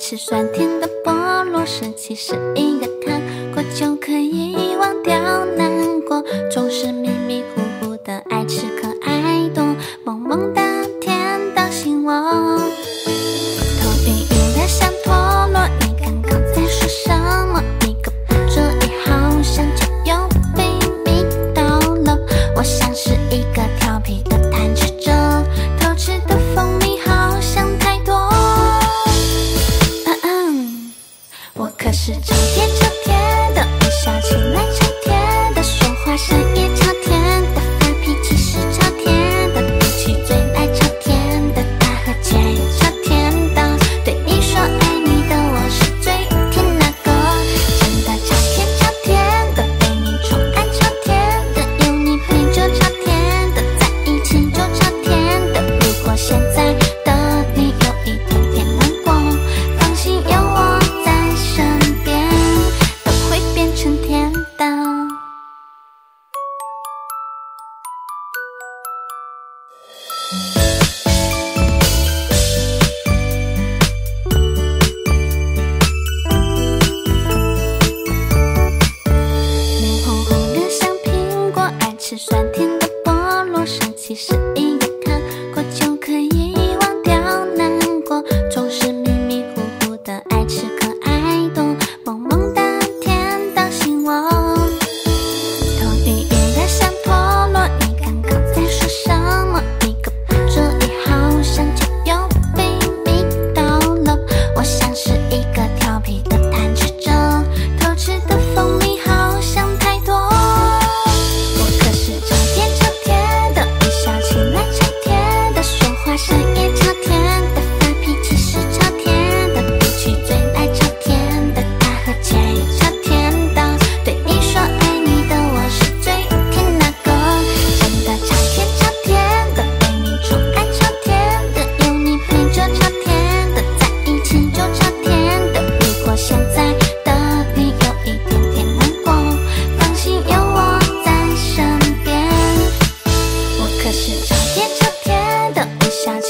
吃酸甜的菠萝是其实一个糖果就可以忘掉难过，总是迷迷糊糊的爱吃可爱多，萌萌的甜到醒我。头晕晕的像陀螺，你刚刚在说什么？一个不注意好像就又被迷到了。我像是一个调皮的贪吃者，偷吃的蜂蜜好像太多。我可是超甜超甜的，一笑起来超甜的，说话声也超甜的，发脾气是超甜的，闭起嘴来超甜的，大和解也超甜的，对你说爱你的我是最甜那个，真的超甜超甜的，被你宠爱超甜的，有你陪就超甜的，在一起就超甜的，如果现在的你有一点点难过，放心有我在身边，都会变成甜的。脸红红的像苹果，爱吃酸甜的菠萝，生气是一个糖果就可以忘掉难过，总是迷迷糊糊的爱吃可爱多，萌萌的甜到醒我。头晕晕的像陀螺，你刚刚在说什么？一个不注意好像就又被迷到了。我像是一个调皮的贪吃者，偷吃的蜂蜜好像太多。我可是超甜超甜的，一笑起来超甜的，说话声也超甜的，发脾气是超甜的，闭起嘴来超甜的，大和解也超甜的，对你说爱你的我是最甜那个，真的超甜超甜的，被你宠爱超甜的，有你陪就超甜的，在一起就超甜的，如果现在的你有一点点难过，放心有我在身边，我可是超甜超甜的，一笑起